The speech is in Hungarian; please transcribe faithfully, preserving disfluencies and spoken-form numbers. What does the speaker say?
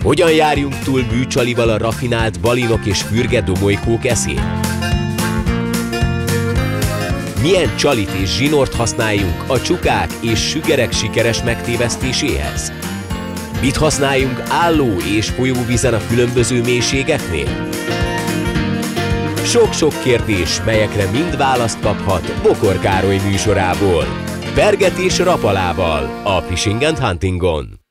Hogyan járjunk túl bűcsalival a rafinált balinok és fürge domolykók eszén? Milyen csalit és zsinort használjunk a csukák és sügerek sikeres megtévesztéséhez? Mit használjunk álló és folyóvízen a különböző mélységeknél? Sok-sok kérdés, melyekre mind választ kaphat Bokor Károly műsorából. Pergetés rapalával a Fishing and Huntingon.